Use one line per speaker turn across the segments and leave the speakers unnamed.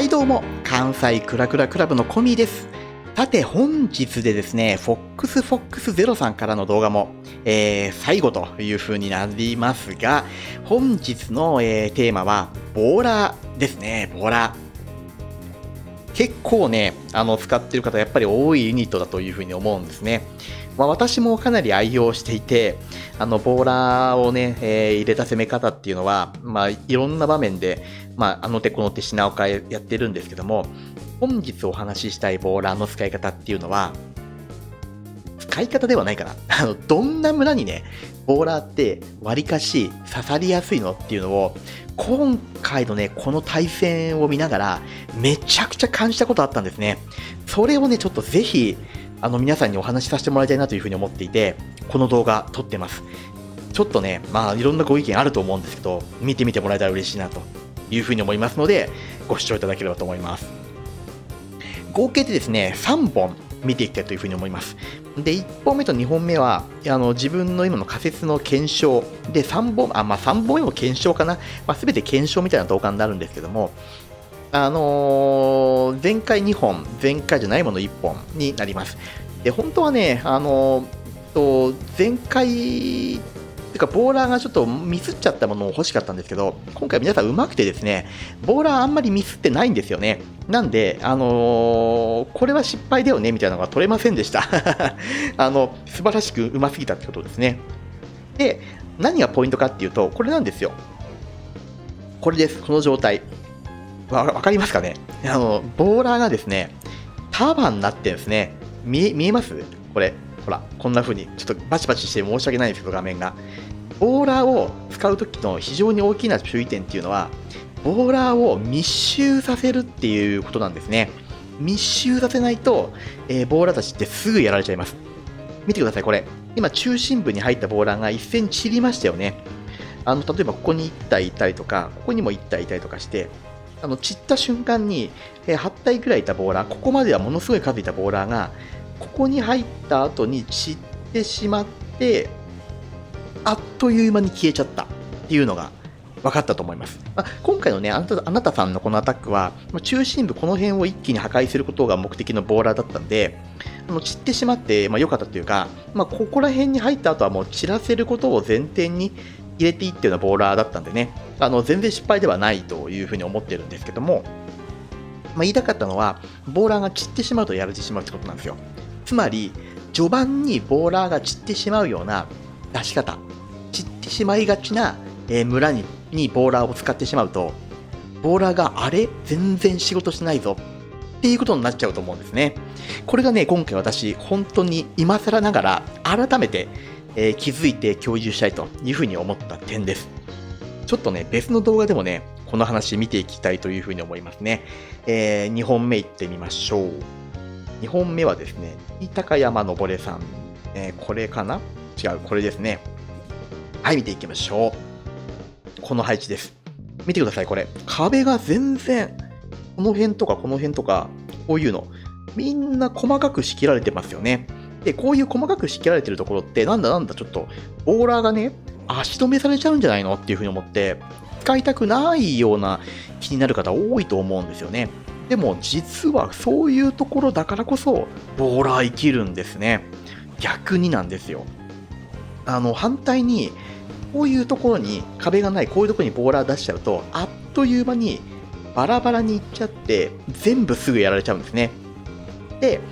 はいどうも、関西クラクラクラブのコミーです。さて本日でですね、FOXFOX0 さんからの動画も、最後という風になりますが、本日の、テーマは、ボーラーですね、ボーラー。結構ね、使ってる方やっぱり多いユニットだという風に思うんですね。私もかなり愛用していて、ボーラーをね、入れた攻め方っていうのは、いろんな場面で、あの手この手品を変えやってるんですけども、本日お話ししたいボーラーの使い方っていうのは、使い方ではないかな。どんな村にね、ボーラーって割かし刺さりやすいのっていうのを、今回のね、この対戦を見ながら、めちゃくちゃ感じたことあったんですね。それをね、ちょっとぜひ、皆さんにお話しさせてもらいたいなというふうに思っていて、この動画撮ってます。ちょっとね、いろんなご意見あると思うんですけど、見てみてもらえたら嬉しいなというふうに思いますので、ご視聴いただければと思います。合計でですね、3本見ていきたいというふうに思います。で、1本目と2本目は、自分の今の仮説の検証で、3本目も検証かな。全て検証みたいな動画になるんですけども、前回2本、前回じゃないもの1本になります。で、本当はね、前回、てかボーラーがちょっとミスっちゃったものを欲しかったんですけど、今回皆さん上手くてですね、ボーラーあんまりミスってないんですよね。なんで、これは失敗だよねみたいなのが取れませんでした。素晴らしく上手すぎたってことですね。で、何がポイントかっていうと、これなんですよ。これです、この状態。わかりますかね。ボーラーがですね、束になってるんですね。見えますこれ。ほら、こんな風に、ちょっとバチバチして申し訳ないんですけど、画面が。ボーラーを使うときの非常に大きな注意点っていうのは、ボーラーを密集させるっていうことなんですね。密集させないと、ボーラーたちってすぐやられちゃいます。見てください、これ。今、中心部に入ったボーラーが一斉に散りましたよね。例えば、ここに1体いたりとか、ここにも1体いたりとかして、散った瞬間に、8体くらいいたボーラー、ここまではものすごい数いたボーラーが、ここに入った後に散ってしまって、あっという間に消えちゃったっていうのが分かったと思います。今回のね、あなたさんのこのアタックは、中心部この辺を一気に破壊することが目的のボーラーだったんで、散ってしまって、良かったというか、ここら辺に入った後はもう散らせることを前提に入れていっていうようなボーラーだったんでね、全然失敗ではないというふうに思ってるんですけども、言いたかったのは、ボーラーが散ってしまうとやられてしまうってことなんですよ。つまり、序盤にボーラーが散ってしまうような出し方、散ってしまいがちな、村にボーラーを使ってしまうと、ボーラーがあれ全然仕事しないぞっていうことになっちゃうと思うんですね。これがね、今回私、本当に今更ながら改めて、気づいて共有したいというふうに思った点です。ちょっとね、別の動画でもね、この話見ていきたいというふうに思いますね。2本目いってみましょう。2本目はですね、高山のぼれさん。これかな違う、これですね。はい、見ていきましょう。この配置です。見てください、これ。壁が全然、この辺とかこの辺とか、こういうの、みんな細かく仕切られてますよね。で、こういう細かく仕切られてるところって、なんだちょっと、ボーラーがね、足止めされちゃうんじゃないのっていうふうに思って、使いたくないような気になる方多いと思うんですよね。でも実はそういうところだからこそボーラー生きるんですね。逆になんですよ。反対にこういうところに壁がないこういうところにボーラー出しちゃうとあっという間にバラバラにいっちゃって全部すぐやられちゃうんですね。で、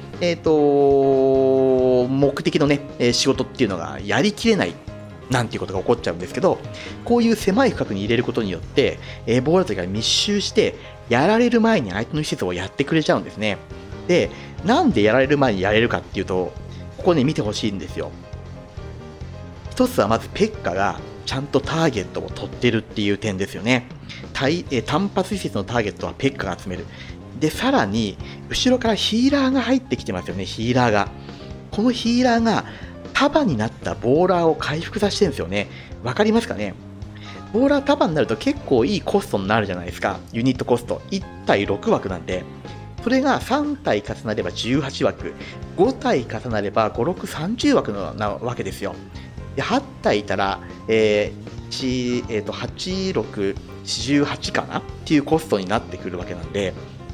目的のね仕事っていうのがやりきれないなんていうことが起こっちゃうんですけど、こういう狭い区画に入れることによって、ボーラーたちが密集して、やられる前に相手の施設をやってくれちゃうんですね。で、なんでやられる前にやれるかっていうと、ここね、見てほしいんですよ。一つはまずペッカがちゃんとターゲットを取ってるっていう点ですよね。単発施設のターゲットはペッカが集める。で、さらに、後ろからヒーラーが入ってきてますよね、ヒーラーが。このヒーラーが、束になったボーラーを回復させてるんですよね。わかりますかね。ボーラー束になると結構いいコストになるじゃないですか。ユニットコスト。1体6枠なんで。それが3体重なれば18枠。5体重なれば5、6、30枠なわけですよ。で8体いたら、8、6、48かなっていうコストになってくるわけなんで、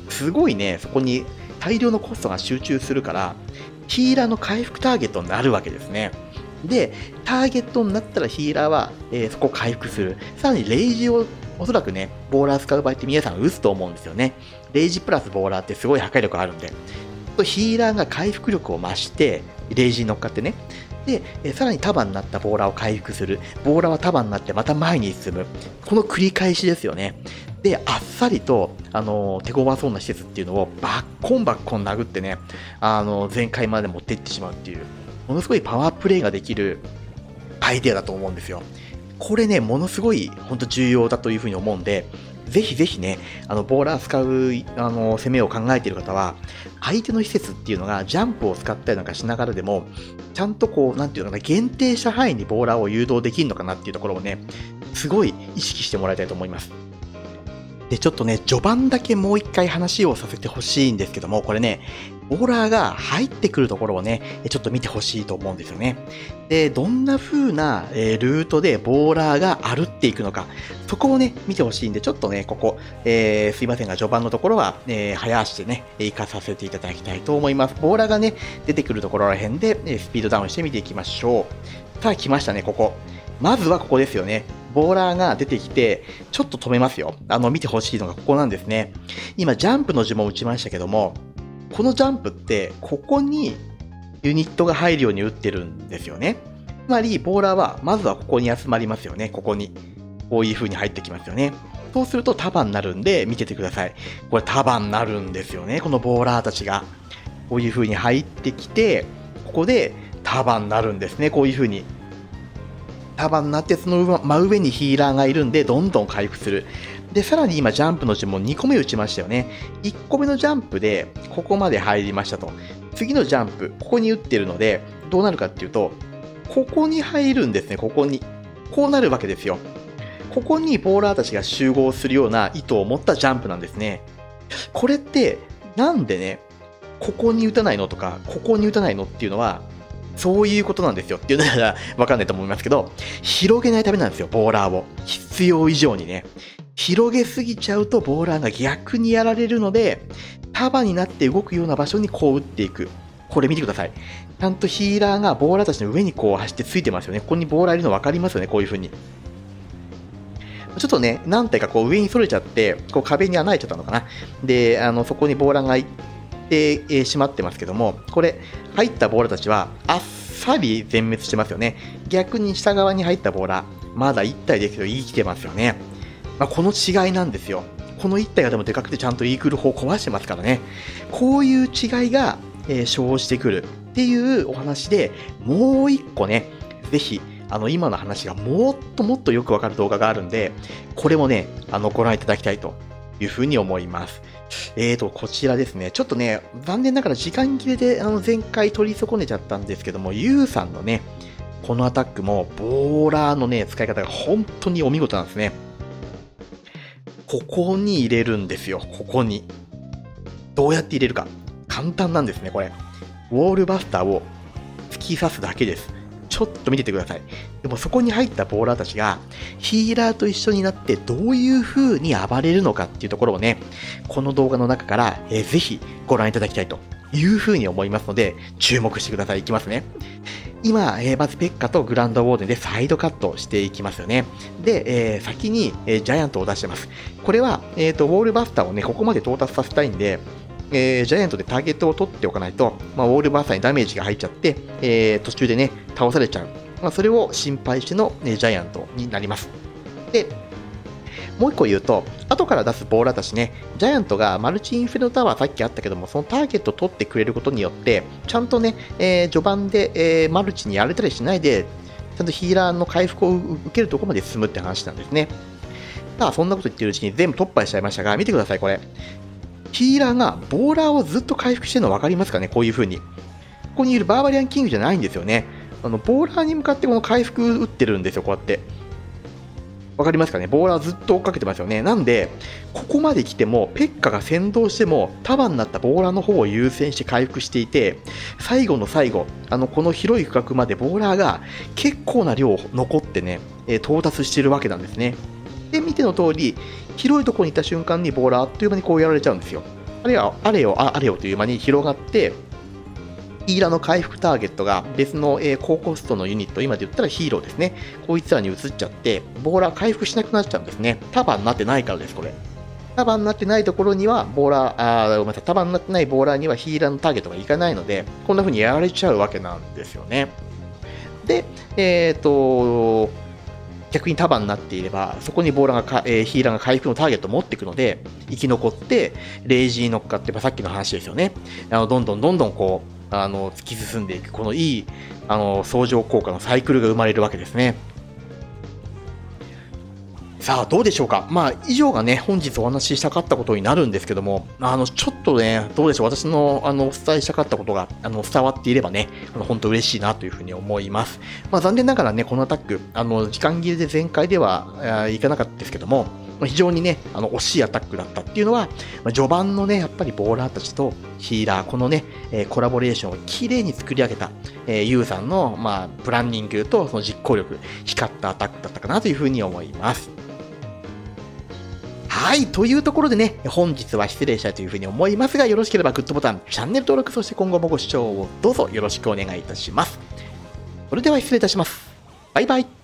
すごいね、そこに大量のコストが集中するから、ヒーラーの回復ターゲットになるわけですね。で、ターゲットになったらヒーラーは、そこを回復する。さらにレイジをおそらくね、ボーラー使う場合って皆さん打つと思うんですよね。レイジプラスボーラーってすごい破壊力あるんで。ヒーラーが回復力を増して、レイジに乗っかってね。で、さらに束になったボーラーを回復する。ボーラーは束になってまた前に進む。この繰り返しですよね。で、あっさりと、手強そうな施設っていうのをバッコンバッコン殴ってね、全開まで持っていってしまうっていう、ものすごいパワープレイができるアイデアだと思うんですよ。これね、ものすごい本当重要だというふうに思うんで、ぜひぜひね、ボーラー使う、攻めを考えている方は、相手の施設っていうのがジャンプを使ったりなんかしながらでも、ちゃんとこう、なんていうのかな、限定した範囲にボーラーを誘導できるのかなっていうところをね、すごい意識してもらいたいと思います。で、ちょっとね、序盤だけもう一回話をさせてほしいんですけども、これね、ボーラーが入ってくるところをね、ちょっと見てほしいと思うんですよね。で、どんな風なルートでボーラーが歩っていくのか、そこをね、見てほしいんで、ちょっとね、ここ、すいませんが、序盤のところは、早足でね、行かさせていただきたいと思います。ボーラーがね、出てくるところら辺で、スピードダウンして見ていきましょう。さあ、来ましたね、ここ。まずはここですよね。ボーラーが出てきて、ちょっと止めますよ。見てほしいのがここなんですね。今、ジャンプの呪文打ちましたけども、このジャンプって、ここにユニットが入るように打ってるんですよね。つまり、ボーラーは、まずはここに集まりますよね。ここに。こういう風に入ってきますよね。そうすると束になるんで、見ててください。これ束になるんですよね。このボーラーたちが。こういう風に入ってきて、ここで束になるんですね。こういう風に。束になってその真上にヒーラーがいるんでどんどん回復する。で、さらに今ジャンプの呪文2個目打ちましたよね。1個目のジャンプでここまで入りましたと。次のジャンプ、ここに打ってるのでどうなるかっていうと、ここに入るんですね、ここに。こうなるわけですよ。ここにボーラーたちが集合するような意図を持ったジャンプなんですね。これってなんでね、ここに打たないのとか、ここに打たないのっていうのは、そういうことなんですよっていうのはわかんないと思いますけど、広げないためなんですよ、ボーラーを。必要以上にね。広げすぎちゃうとボーラーが逆にやられるので、束になって動くような場所にこう打っていく。これ見てください。ちゃんとヒーラーがボーラーたちの上にこう走ってついてますよね。ここにボーラーいるの分かりますよね、こういう風に。ちょっとね、何体かこう上に逸れちゃって、こう壁に穴開いちゃったのかな。で、そこにボーラーがでしまってますけども、これ入ったボーラーたちはあっさり全滅してますよね。逆に下側に入ったボーラー、まだ1体ですけど生きてますよね。この違いなんですよ。この1体がでもでかくてちゃんとイーグル砲を壊してますからね。こういう違いが、生じてくるっていうお話で、もう1個ね、ぜひ今の話がもっともっとよくわかる動画があるんで、これもね、ご覧いただきたいというふうに思います。こちらですね。ちょっとね、残念ながら時間切れで前回取り損ねちゃったんですけども、ユウさんのね、このアタックも、ボーラーのね、使い方が本当にお見事なんですね。ここに入れるんですよ、ここに。どうやって入れるか。簡単なんですね、これ。ウォールバスターを突き刺すだけです。ちょっと見ててください。でもそこに入ったボーラーたちがヒーラーと一緒になってどういう風に暴れるのかっていうところをね、この動画の中から、ぜひご覧いただきたいという風に思いますので、注目してください。いきますね。今、まずペッカとグランドウォーデンでサイドカットしていきますよね。で、先に、ジャイアントを出してます。これは、ウォールバスターをね、ここまで到達させたいんで、ジャイアントでターゲットを取っておかないと、ウォールバスターにダメージが入っちゃって、途中でね、倒されちゃう。それを心配しての、ジャイアントになります。で、もう一個言うと、後から出すボーラーたちね、ジャイアントがマルチインフェルノタワーさっきあったけども、そのターゲットを取ってくれることによって、ちゃんとね、序盤で、マルチにやれたりしないで、ちゃんとヒーラーの回復を受けるところまで進むって話なんですね。さあ、そんなこと言ってるうちに全部突破しちゃいましたが、見てください、これ。ヒーラーがボーラーをずっと回復してるの分かりますかね、こういう風に。ここにいるバーバリアンキングじゃないんですよね。ボーラーに向かってこの回復打ってるんですよ、こうやって。わかりますかね、ボーラーずっと追っかけてますよね。なんで、ここまで来ても、ペッカが先導しても、束になったボーラーの方を優先して回復していて、最後の最後、この広い区画までボーラーが結構な量残ってね、到達しているわけなんですね。で、見ての通り、広いところに行った瞬間にボーラーあっという間にこうやられちゃうんですよ。 あれよという間に広がって、ヒーラーの回復ターゲットが別の、高コストのユニット、今で言ったらヒーローですね。こいつらに移っちゃって、ボーラー回復しなくなっちゃうんですね。束になってないからです、これ。束になってないところには、ごめんなさい、束になってないボーラーにはヒーラーのターゲットがいかないので、こんな風にやられちゃうわけなんですよね。で、逆に束になっていれば、そこにボーラーがヒーラーが回復のターゲットを持っていくので、生き残って、レイジーに乗っかって、さっきの話ですよね。どんどんこう、突き進んでいく、このいい相乗効果のサイクルが生まれるわけですね。さあ、どうでしょうか。以上がね、本日お話ししたかったことになるんですけども、ちょっとね、どうでしょう。私の、お伝えしたかったことが、伝わっていればね、本当嬉しいなというふうに思います。残念ながらね、このアタック、時間切れで全開ではいかなかったですけども、非常にね、惜しいアタックだったっていうのは、序盤のね、やっぱりボーラーたちとヒーラー、このね、コラボレーションをきれいに作り上げた、ユウさんの、プランニングとその実行力、光ったアタックだったかなというふうに思います。はい。というところでね、本日は失礼したいというふうに思いますが、よろしければグッドボタン、チャンネル登録、そして今後もご視聴をどうぞよろしくお願いいたします。それでは失礼いたします。バイバイ。